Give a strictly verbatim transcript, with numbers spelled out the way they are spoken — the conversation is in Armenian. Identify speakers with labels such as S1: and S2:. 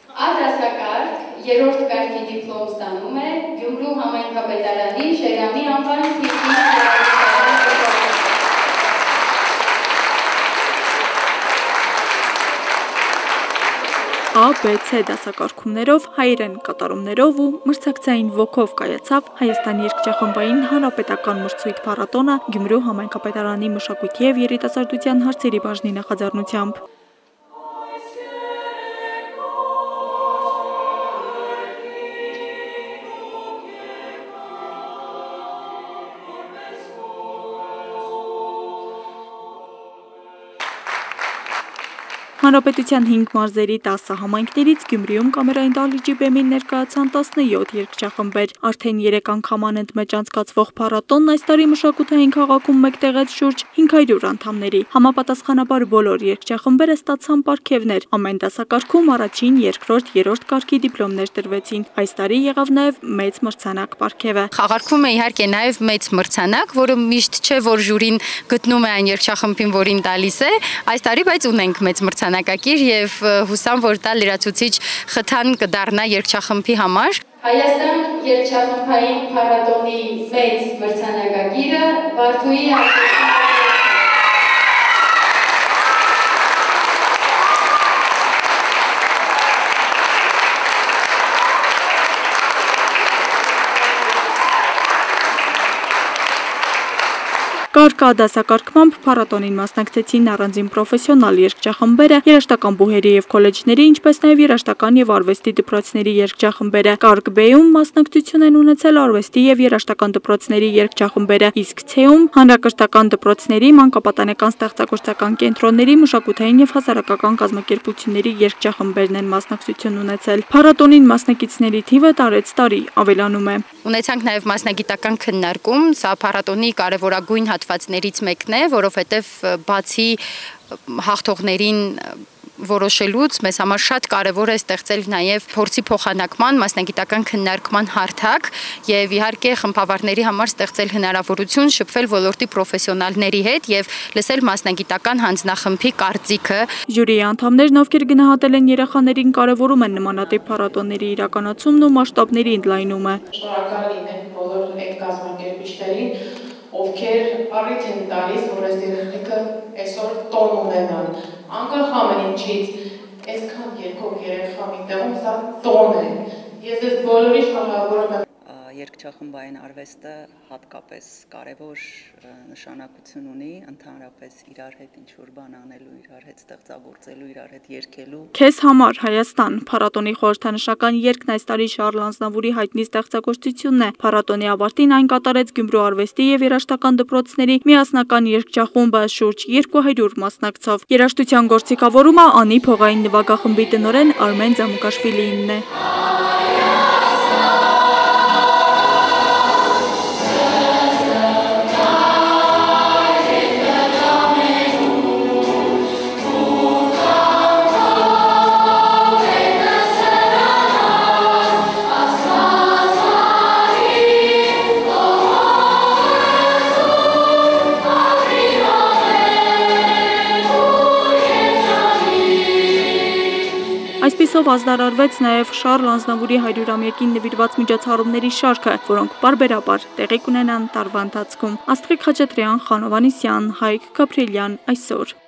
S1: Արտասակարգ երրորդ կարգի դիպլոմ ստանում է Գյումրու համայնքապետարանի Շերամի անվան թիվի
S2: A, B, C դասակարգումներով, հայերեն կատարումներով ու մրցակցային ոգով կայացավ Հայաստան երգչախմբային հանրապետական մրցույթ փառատոնը Գյումրու համայնքապետարանի մշակույթի և երիտասարդության հարցերի բաժնի նախաձեռնությամբ։ Հանրապետության հինգ մարզերի տասը համայնքներից Գյումրիում կամերային դահլիճի բեմին ներկայացան տասնյոթ երգչախմբեր։ Արդեն երեք անգամ անընդմեջ անցկացվող փառատոնն այս տարի մշակութային քաղաքում մեկտեղեց շուրջ հինգ հարյուր անդամների։ Համապատասխանաբար բոլոր երգչախմբերը ստացան պարգևներ։ Ամեն դասակարգում առաջին, երկրորդ, երրորդ կարգի դիպլոմներ տրվեցին։ Այս տարի եղավ նաև մեծ մրցանակ պարգևը։
S3: Խաղարկվում է իհարկե նաև մեծ մրցանակ, որը միշտ չէ, որ ժյուրին գտնում է այն երգչախմբին, որին տալիս է։ Այս տարի բայց ունենք մեծ մրցանակակիր եւ հուսամ, որ դա լրացուցիչ խթան կդառնա երգչախմբի համար։
S1: Հայաստան երգչախմբային փառատոնի մեծ մրցանակակիրը Վարդուհի
S2: Կարգ A դասակարգմամբ փառատոնին մասնակցեցին առանձին պրոֆեսիոնալ երգչախմբերը, երաժշտական բուհերի և քոլեջների, ինչպես նաև երաժշտական և արվեստի դպրոցների երգչախմբերը։ Կարգ B-ում մասնակցություն են ունեցել արվեստի և երաժշտական դպրոցների երգչախմբերը, իսկ C-ում հանրակրթական դպրոցների, մանկապատանեկան ստեղծագործական կենտրոնների, մշակութային և հասարակական կազմակերպությունների երգչախմբերն են մասնակցություն ունեցել։ Փառատոնին մասնակիցների թիվը տարեց տարի ավելանում է։
S3: Ունեցանք նաև մասնագիտական քննարկում, սա փառատոնի կարևորագույն հատվածներից մեկն է, որովհետև բացի հաղթողներին որոշելուց մեզ համար շատ կարևոր է ստեղծել նաև փորձի փոխանակման, մասնագիտական քննարկման հարթակ եւ իհարկե խմբավարների համար ստեղծել հնարավորություն շփվել ոլորտի պրոֆեսիոնալների հետ եւ լսել մասնագիտական հանձնախմբի կարծիքը։
S2: Ժյուրիի անդամներն, ովքեր գնահատել են երեխաներին, կարևորում են նմանատիպ փառատոնների իրականացումն ու մասշտաբների ընդլայնումը։
S4: Շնորհակալ լինենք բոլոր այդ կազմակերպիչներին, ովքեր առիթ են տալիս, որ այս երեխեքը այսօր տոն ունենան։ Անկախ ամեն ինչից, այսքան երկով երեխա միտեղում սա տոն է։ Ես այս բոլորի շնորհավորում եմ։
S5: Երգչախմբային արվեստը հատկապես կարևոր նշանակություն ունի, ընդհանրապես իրար հետ ինչ-որ բան անելու, իրար հետ ստեղծագործելու, իրար հետ երգելու։
S2: Քեզ համար Հայաստան փառատոնի խորհրդանշական երգն այս տարի Շառլ Անձնավուրի հայտնի ստեղծագործությունն է։ Փառատոնի ավարտին այն կատարեց Գյումրու արվեստի և երաժշտական դպրոցների միասնական երգչախումբը շուրջ երկու հարյուր մասնակցով։ Երաժշտության գործիքավորումը Անի փողային նվագախմբի տնօրեն Արմեն Ձամուկաշվիլիինն է։ Այսպիսով ազդարարվեց նաև Շառլ Անձնավուրի հարյուրամյակին նվիրված միջոցառումների շարքը, որոնք պարբերաբար տեղի կունենան տարվա ընթացքում։ Աստղիկ Խաչատրյան, Խանո Վանեսյան, Հայկ Գաբրիելյան, այսօր։